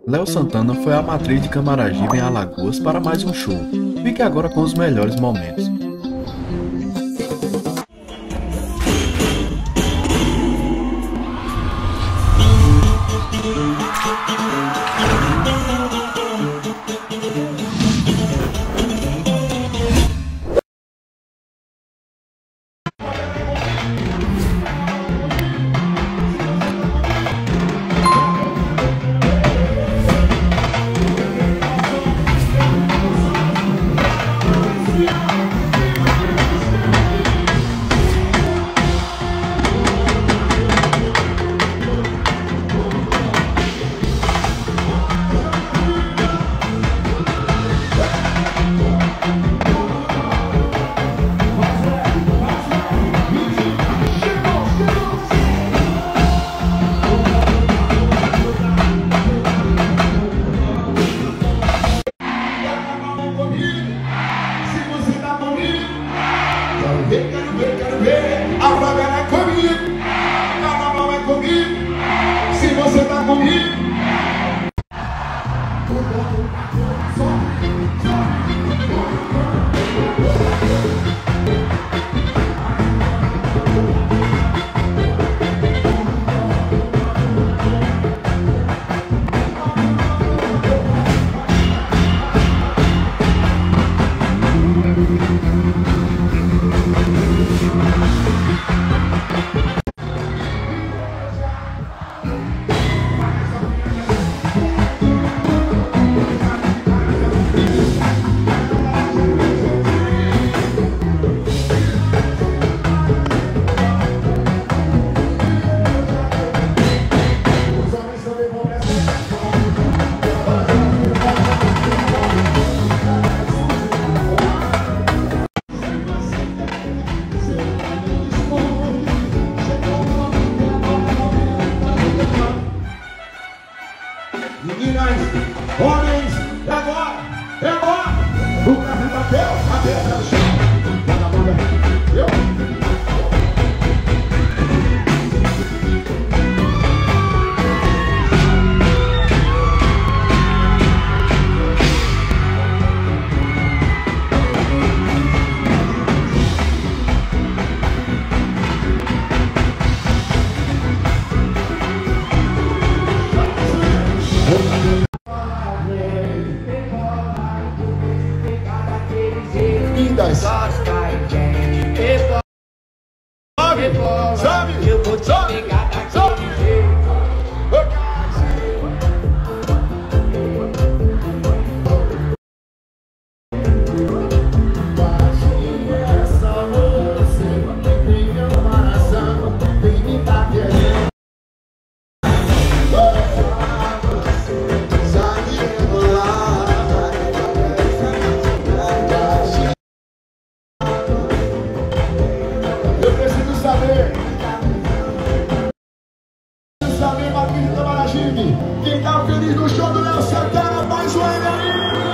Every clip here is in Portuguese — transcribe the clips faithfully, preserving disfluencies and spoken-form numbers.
Léo Santana foi à matriz de Camaragibe em Alagoas para mais um show. Fique agora com os melhores momentos. Quero ver, quero ver, a vaga é comigo, carnaval é comigo, se você tá comigo. Meninas, homens, é agora, é agora. O carro bateu, bateu no chão. Tá na banda, eu. Lindas. Sobe, sobe, eu vou te pegar daquele jeito. Saber, Matriz de Camaragibe, quem tá feliz no show do Léo Santana, faz o N aí!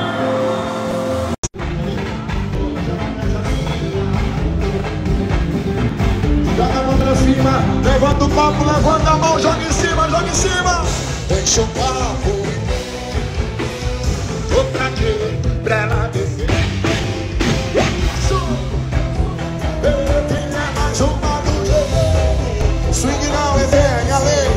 Joga a mão pra cima, levanta o papo, levanta a mão, joga em cima, joga em cima! Deixa o papo, tô pra quê? Pra ela descer. Eu tenho mais uma do jeito, swing não é bem além.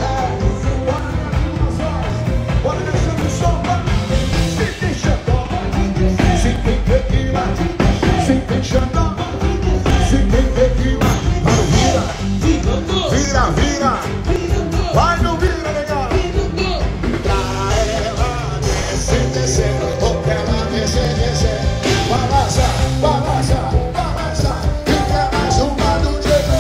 Vira, vira, vai no vira, legal. Pra ela descer, descer, tô pra ela descer, descer. Balança, balança, balança, fica mais uma do jeito.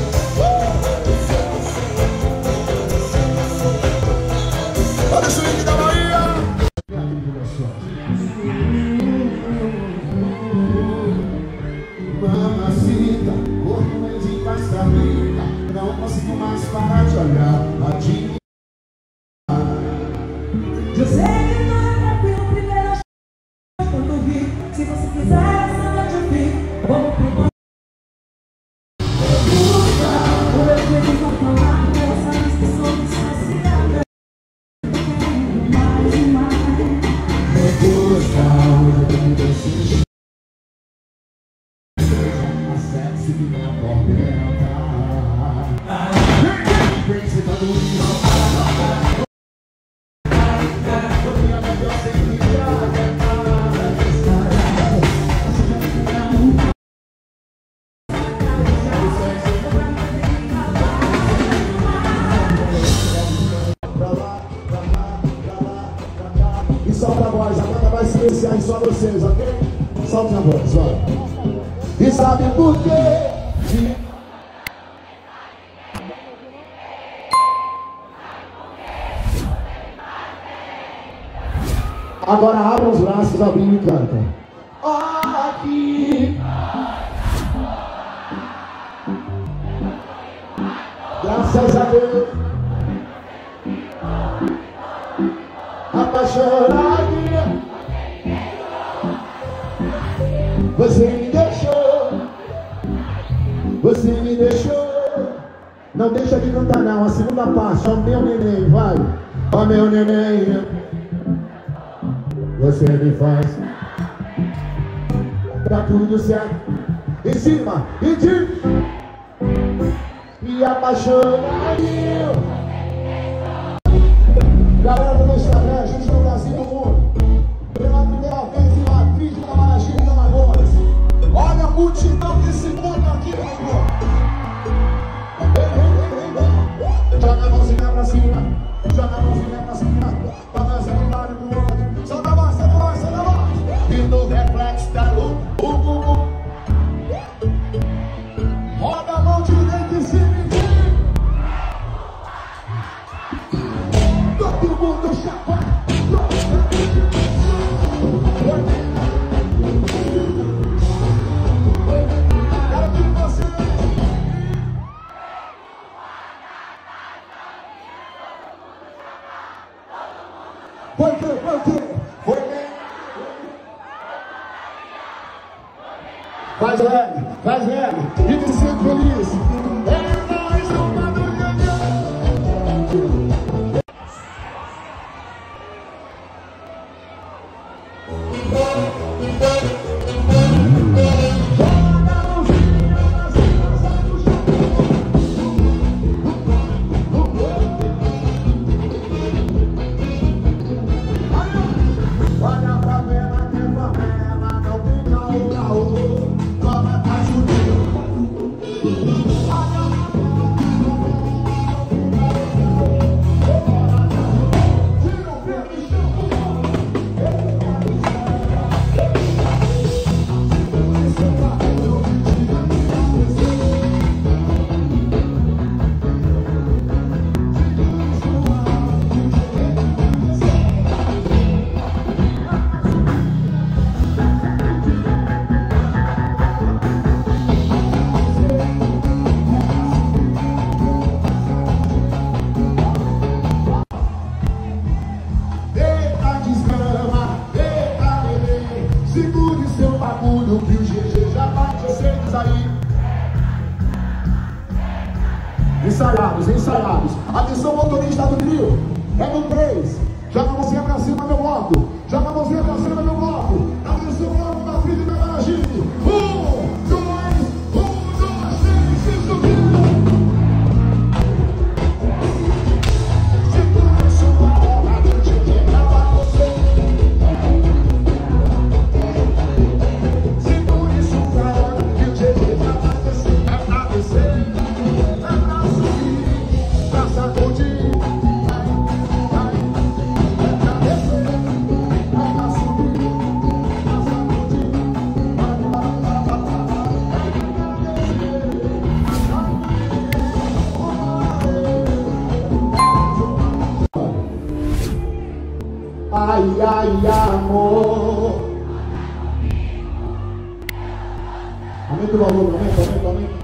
Olha o swing da Bahia. Mamacita, corpo mais encastamento. Não consigo mais parar de olhar. Adinho. Eu sei que não é tranquilo, primeiro quando vi. Se você quiser, essa noite eu vi. Vamos pro banho. O meu filho não falar, essa discussão não se solta a voz, a banda vai silenciar em só vocês, ok? Solta a voz, vai. E sabe por quê? Agora abra os braços, Albinho e canta. Aqui. Graças a Deus. Apaixonadinha. Você me deixou. Você me deixou. Não deixa de cantar não, a segunda parte. Ó meu neném, vai. Ó meu neném. Você me faz. Tá tudo certo. Em cima e de. E apaixonadinho. Galera do meu Instagram, gente no Brasil e no mundo. Pela primeira vez em Madrid, de Camaragibe e Alagoas. Olha a multidão que se monta aqui, meu irmão. Joga a mãozinha pra cima. Joga a mãozinha pra cima. Pra fazer um lado pro outro. Solta a voz, solta a voz, solta a voz. E no reflexo da luz. Uh, uh, uh. Roda a mão direita e se medir. Todo mundo chapa. Quero que você. Foi que, foi que, foi que. Faz reggae, faz reggae, e me sinto feliz. É nóis, o barulho. Olha a favela, que favela, não tem caô, caô. Cobra tá judido. Eita desgrama, eita neném. Segure seu bagulho que o G G já vai vocês aí. Ensaiados, ensaiados. Atenção, motorista do trio. É no três. Joga a mãozinha pra cima, meu bloco. Joga a mãozinha pra cima, meu bloco. Atenção, bloco da Vida e Camaragibe. Um, dois, um, dois, três, e subindo. Segura sua hora que o G G já vai você. Segure sua hora que o G G já vai você. É pra descer, é pra subir, pra sacudir. Ai, ai, amor. Aumenta o volume, aumenta, aumenta, aumenta.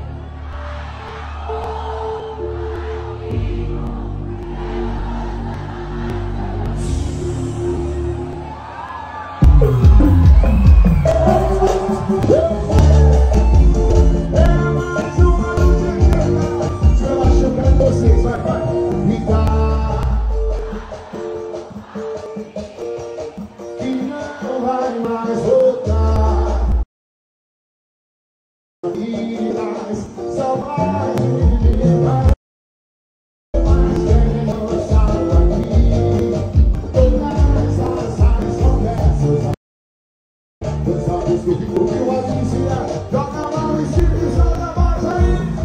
É mais uma noite que eu acho que é vocês, vai, vai. Me dá. Que não vai mais voltar. Vidas são mais de demais. Mas quem não sabe aqui, todas as áreas conversas. Você sabe que ficou que eu anunciar. Joga a mão e se joga mais aí.